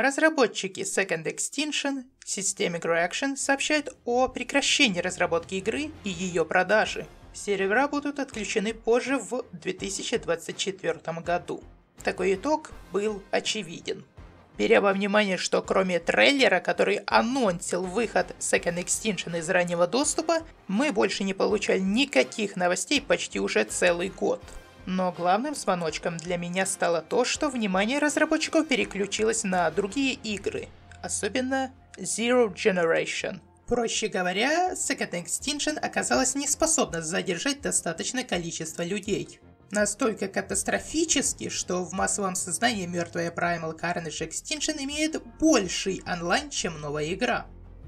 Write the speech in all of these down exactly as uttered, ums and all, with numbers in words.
Разработчики Second Extinction Systemic Reaction сообщают о прекращении разработки игры и ее продажи. Сервера будут отключены позже в две тысячи двадцать четвёртом году. Такой итог был очевиден. Беря во внимание, что кроме трейлера, который анонсил выход Second Extinction из раннего доступа, мы больше не получали никаких новостей почти уже целый год. Но главным звоночком для меня стало то, что внимание разработчиков переключилось на другие игры, особенно Zero Generation. Проще говоря, Second Extinction оказалась не способна задержать достаточное количество людей. Настолько катастрофически, что в массовом сознании мертвая Primal Carnage Extinction имеет больший онлайн, чем новая игра.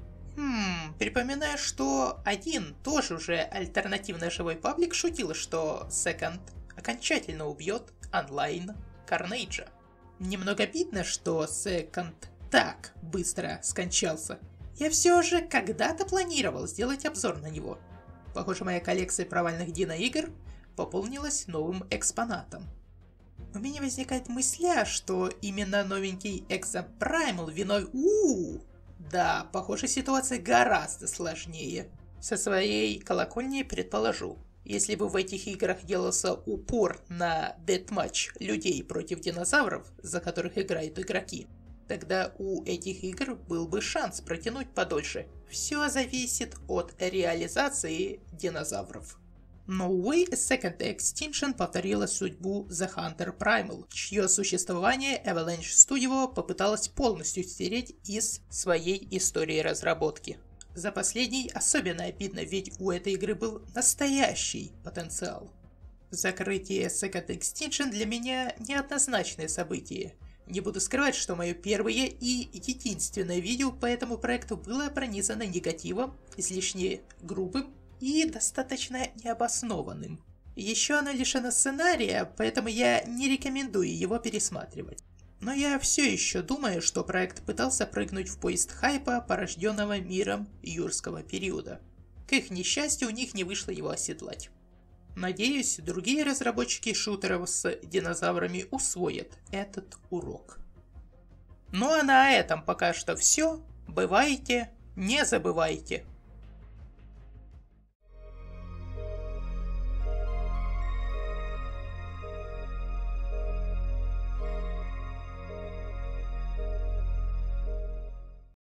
Хм, припоминаю, что один тоже уже альтернативный живой паблик шутил, что Second окончательно убьет онлайн Carnage. Немного обидно, что Second так быстро скончался. Я все же когда-то планировал сделать обзор на него. Похоже, моя коллекция провальных дино-игр пополнилась новым экспонатом. У меня возникает мысля, что именно новенький Exoprimal виной... У-у-у! Да, похоже, ситуация гораздо сложнее. Со своей колокольни предположу. Если бы в этих играх делался упор на дедматч людей против динозавров, за которых играют игроки, тогда у этих игр был бы шанс протянуть подольше. Все зависит от реализации динозавров. Но, увы, Second Extinction повторила судьбу The Hunter Primal, чье существование Avalanche Studio попыталась полностью стереть из своей истории разработки. За последний особенно обидно, ведь у этой игры был настоящий потенциал. Закрытие Second Extinction для меня неоднозначное событие. Не буду скрывать, что мое первое и единственное видео по этому проекту было пронизано негативом, излишне грубым и достаточно необоснованным. Еще оно лишено сценария, поэтому я не рекомендую его пересматривать. Но я все еще думаю, что проект пытался прыгнуть в поезд хайпа, порожденного миром юрского периода. К их несчастью, у них не вышло его оседлать. Надеюсь, другие разработчики шутеров с динозаврами усвоят этот урок. Ну а на этом пока что все. Бывайте, не забывайте.